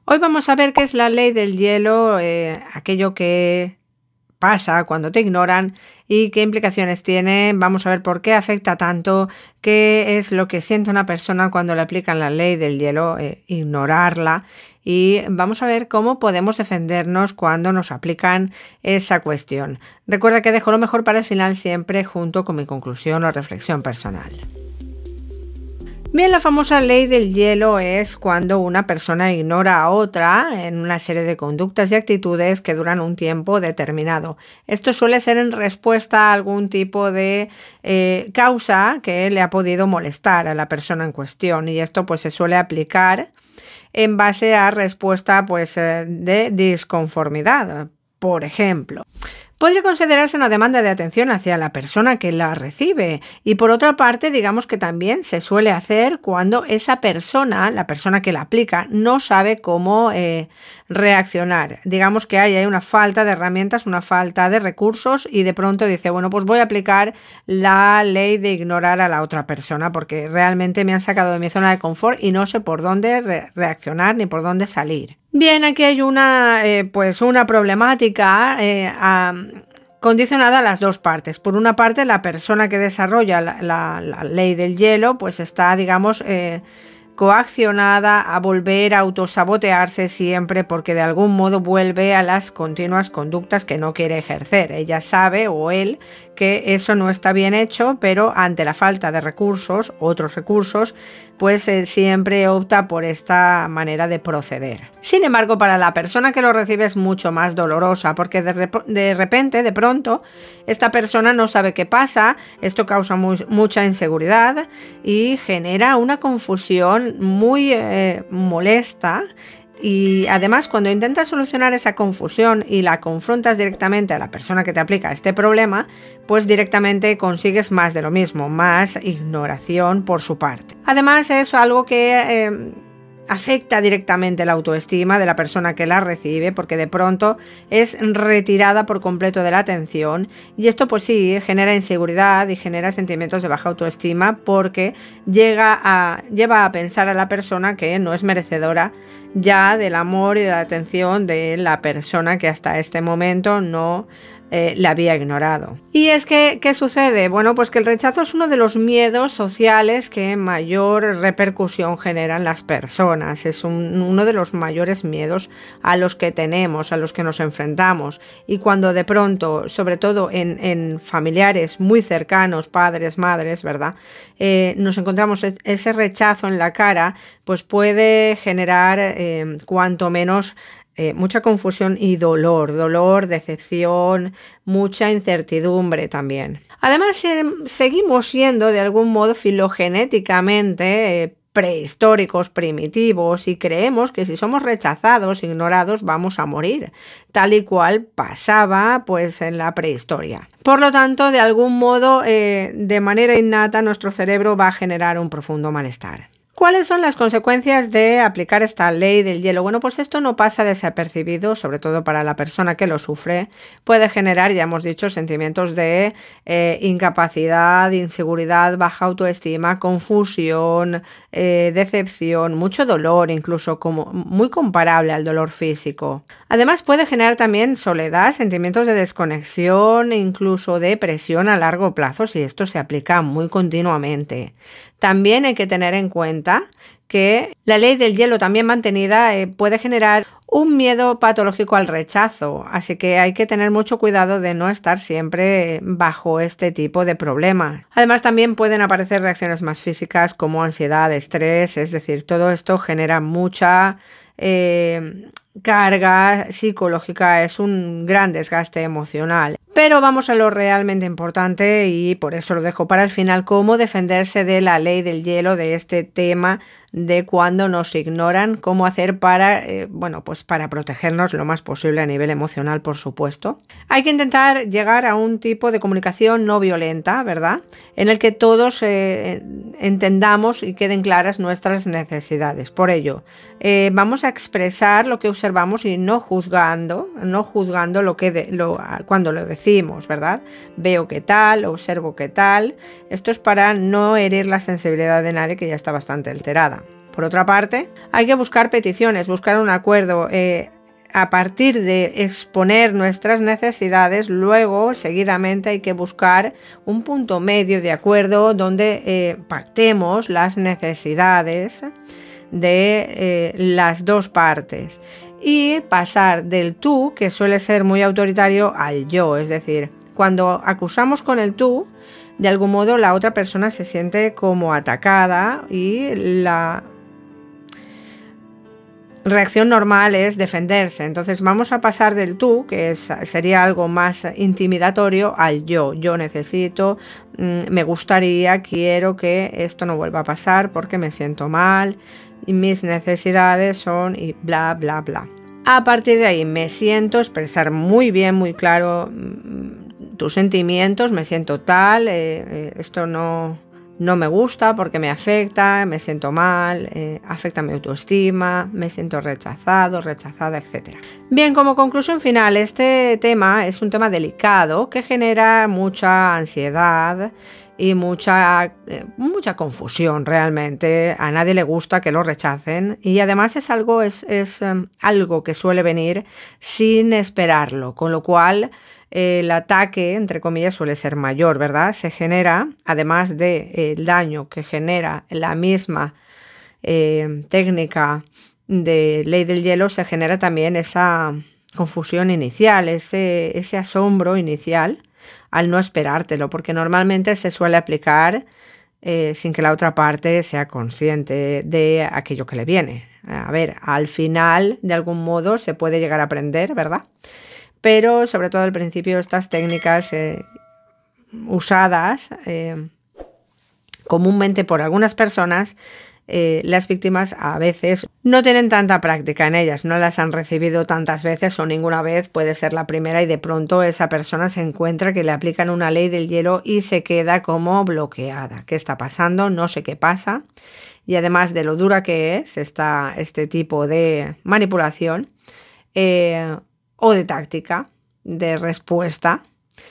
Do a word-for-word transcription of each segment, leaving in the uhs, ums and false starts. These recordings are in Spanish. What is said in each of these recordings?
Hoy vamos a ver qué es la ley del hielo, eh, aquello que pasa cuando te ignoran y qué implicaciones tiene. Vamos a ver por qué afecta tanto, qué es lo que siente una persona cuando le aplican la ley del hielo, eh, ignorarla. Y vamos a ver cómo podemos defendernos cuando nos aplican esa cuestión. Recuerda que dejo lo mejor para el final siempre junto con mi conclusión o reflexión personal. Bien, la famosa ley del hielo es cuando una persona ignora a otra en una serie de conductas y actitudes que duran un tiempo determinado. Esto suele ser en respuesta a algún tipo de eh, causa que le ha podido molestar a la persona en cuestión, y esto pues se suele aplicar en base a respuesta pues eh, de disconformidad. Por ejemplo, podría considerarse una demanda de atención hacia la persona que la recibe, y por otra parte, digamos que también se suele hacer cuando esa persona, la persona que la aplica, no sabe cómo eh, reaccionar. Digamos que hay, hay una falta de herramientas, una falta de recursos, y de pronto dice, bueno, pues voy a aplicar la ley de ignorar a la otra persona porque realmente me han sacado de mi zona de confort y no sé por dónde re reaccionar ni por dónde salir. Bien, aquí hay una, eh, pues una problemática eh, a, condicionada a las dos partes. Por una parte, la persona que desarrolla la, la, la ley del hielo, pues está, digamos, eh, coaccionada a volver a autosabotearse siempre porque de algún modo vuelve a las continuas conductas que no quiere ejercer. Ella sabe, o él, que eso no está bien hecho, pero ante la falta de recursos, otros recursos, pues eh, siempre opta por esta manera de proceder. Sin embargo, para la persona que lo recibe es mucho más dolorosa porque de, rep de repente, de pronto, esta persona no sabe qué pasa, esto causa muy, mucha inseguridad y genera una confusión muy eh, molesta. Y además, cuando intentas solucionar esa confusión y la confrontas directamente a la persona que te aplica este problema, pues directamente consigues más de lo mismo, más ignoración por su parte. Además, es algo que eh, afecta directamente la autoestima de la persona que la recibe, porque de pronto es retirada por completo de la atención, y esto pues sí genera inseguridad y genera sentimientos de baja autoestima porque llega a, lleva a pensar a la persona que no es merecedora ya del amor y de la atención de la persona que hasta este momento no Eh, la había ignorado. Y es que, ¿qué sucede? Bueno, pues que el rechazo es uno de los miedos sociales que mayor repercusión generan las personas. Es un, uno de los mayores miedos a los que tenemos, a los que nos enfrentamos. Y cuando de pronto, sobre todo en, en familiares muy cercanos, padres, madres, ¿verdad? Eh, nos encontramos ese rechazo en la cara, pues puede generar eh, cuanto menos Eh, mucha confusión y dolor, dolor, decepción, mucha incertidumbre también. Además, eh, seguimos siendo de algún modo filogenéticamente eh, prehistóricos, primitivos, y creemos que si somos rechazados, ignorados, vamos a morir, tal y cual pasaba pues en la prehistoria. Por lo tanto, de algún modo, eh, de manera innata, nuestro cerebro va a generar un profundo malestar. ¿Cuáles son las consecuencias de aplicar esta ley del hielo? Bueno, pues esto no pasa desapercibido, sobre todo para la persona que lo sufre. Puede generar, ya hemos dicho, sentimientos de eh, incapacidad, inseguridad, baja autoestima, confusión, eh, decepción, mucho dolor, incluso como muy comparable al dolor físico. Además, puede generar también soledad, sentimientos de desconexión e incluso depresión a largo plazo si esto se aplica muy continuamente. También hay que tener en cuenta que la ley del hielo también mantenida eh, puede generar un miedo patológico al rechazo, así que hay que tener mucho cuidado de no estar siempre bajo este tipo de problemas. Además, también pueden aparecer reacciones más físicas como ansiedad, estrés, es decir, todo esto genera mucha eh, carga psicológica, es un gran desgaste emocional. Pero vamos a lo realmente importante, y por eso lo dejo para el final: cómo defenderse de la ley del hielo, de este tema de cuando nos ignoran, cómo hacer para, eh, bueno, pues para protegernos lo más posible a nivel emocional, por supuesto. Hay que intentar llegar a un tipo de comunicación no violenta, ¿verdad? En el que todos eh, entendamos y queden claras nuestras necesidades. Por ello, eh, vamos a expresar lo que observamos y no juzgando, no juzgando lo que de, lo, cuando lo decimos, ¿verdad? Veo qué tal, observo qué tal. Esto es para no herir la sensibilidad de nadie que ya está bastante alterada. Por otra parte, hay que buscar peticiones, buscar un acuerdo. Eh, a partir de exponer nuestras necesidades, luego, seguidamente, hay que buscar un punto medio de acuerdo donde eh, pactemos las necesidades de eh, las dos partes y pasar del tú, que suele ser muy autoritario, al yo. Es decir, cuando acusamos con el tú, de algún modo la otra persona se siente como atacada y la reacción normal es defenderse. Entonces vamos a pasar del tú, que es, sería algo más intimidatorio, al yo. Yo necesito, me gustaría, quiero que esto no vuelva a pasar porque me siento mal y mis necesidades son y bla, bla, bla. A partir de ahí me siento, expresar muy bien, muy claro tus sentimientos, me siento tal, eh, eh, esto no... no me gusta porque me afecta, me siento mal, eh, afecta mi autoestima, me siento rechazado, rechazada, etcétera. Bien, como conclusión final, este tema es un tema delicado que genera mucha ansiedad y mucha, eh, mucha confusión realmente. A nadie le gusta que lo rechacen y además es algo, es, es um, algo que suele venir sin esperarlo, con lo cual el ataque, entre comillas, suele ser mayor, ¿verdad? Se genera, además del de, eh, daño que genera la misma eh, técnica de ley del hielo, se genera también esa confusión inicial, ese, ese asombro inicial al no esperártelo, porque normalmente se suele aplicar eh, sin que la otra parte sea consciente de aquello que le viene. A ver, al final, de algún modo, se puede llegar a aprender, ¿verdad? Pero sobre todo al principio estas técnicas eh, usadas eh, comúnmente por algunas personas, eh, las víctimas a veces no tienen tanta práctica en ellas, no las han recibido tantas veces o ninguna vez, puede ser la primera y de pronto esa persona se encuentra que le aplican una ley del hielo y se queda como bloqueada. ¿Qué está pasando? No sé qué pasa. Y además de lo dura que es esta, este tipo de manipulación, eh, o de táctica, de respuesta.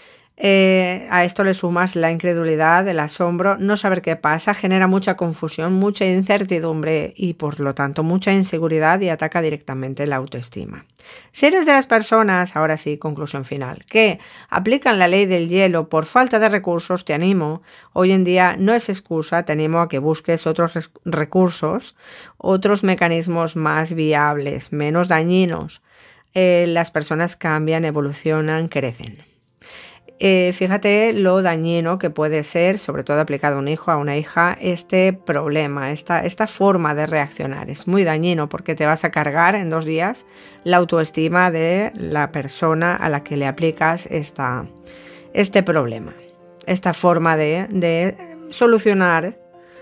Eh, a esto le sumas la incredulidad, el asombro, no saber qué pasa, genera mucha confusión, mucha incertidumbre y por lo tanto mucha inseguridad y ataca directamente la autoestima. Si eres de las personas, ahora sí, conclusión final, que aplican la ley del hielo por falta de recursos, te animo, hoy en día no es excusa, te animo a que busques otros recursos, otros mecanismos más viables, menos dañinos. Eh, las personas cambian, evolucionan, crecen. Eh, fíjate lo dañino que puede ser, sobre todo aplicado a un hijo, a una hija, este problema, esta, esta forma de reaccionar. Es muy dañino porque te vas a cargar en dos días la autoestima de la persona a la que le aplicas esta, este problema, esta forma de, de solucionar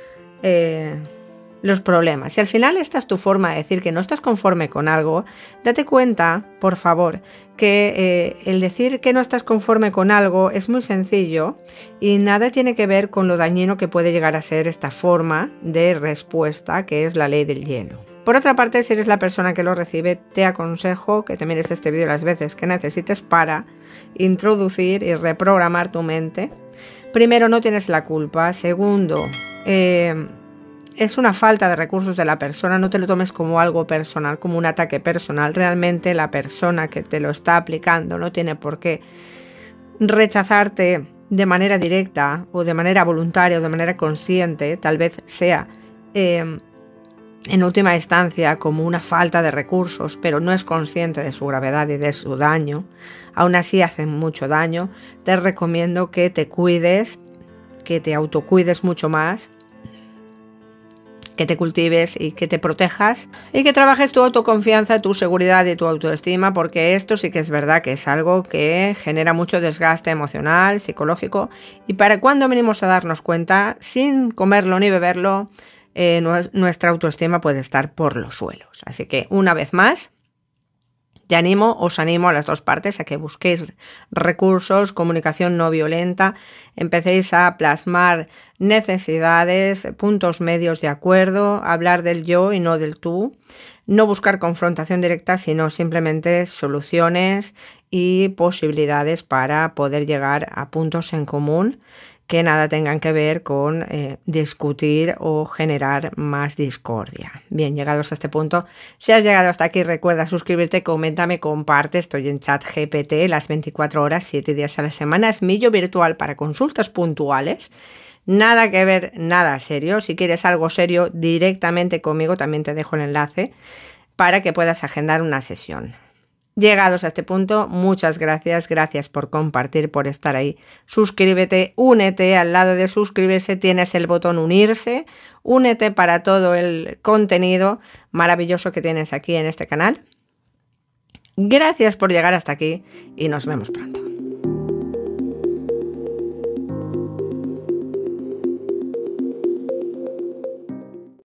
eh, los problemas. Si al final esta es tu forma de decir que no estás conforme con algo, date cuenta, por favor, que eh, el decir que no estás conforme con algo es muy sencillo y nada tiene que ver con lo dañino que puede llegar a ser esta forma de respuesta que es la ley del hielo. Por otra parte, si eres la persona que lo recibe, te aconsejo que te mires este vídeo las veces que necesites para introducir y reprogramar tu mente. Primero, no tienes la culpa. Segundo, eh, es una falta de recursos de la persona, no te lo tomes como algo personal, como un ataque personal. Realmente la persona que te lo está aplicando no tiene por qué rechazarte de manera directa o de manera voluntaria o de manera consciente. Tal vez sea eh, en última instancia como una falta de recursos, pero no es consciente de su gravedad y de su daño. Aún así hacen mucho daño. Te recomiendo que te cuides, que te autocuides mucho más, que te cultives y que te protejas y que trabajes tu autoconfianza, tu seguridad y tu autoestima, porque esto sí que es verdad que es algo que genera mucho desgaste emocional, psicológico, y para cuando venimos a darnos cuenta, sin comerlo ni beberlo, eh, nuestra autoestima puede estar por los suelos. Así que una vez más, te animo, os animo a las dos partes a que busquéis recursos, comunicación no violenta, empecéis a plasmar necesidades, puntos medios de acuerdo, hablar del yo y no del tú. no buscar confrontación directa, sino simplemente soluciones y posibilidades para poder llegar a puntos en común que nada tengan que ver con eh, discutir o generar más discordia. Bien, llegados a este punto, si has llegado hasta aquí, recuerda suscribirte, coméntame, comparte. Estoy en ChatGPT las veinticuatro horas, siete días a la semana. Es mi yo virtual para consultas puntuales. Nada que ver, nada serio. Si quieres algo serio directamente conmigo, también te dejo el enlace para que puedas agendar una sesión. Llegados a este punto, muchas gracias, gracias por compartir, por estar ahí. Suscríbete, únete, al lado de suscribirse tienes el botón unirse, únete para todo el contenido maravilloso que tienes aquí en este canal. Gracias por llegar hasta aquí y nos vemos pronto.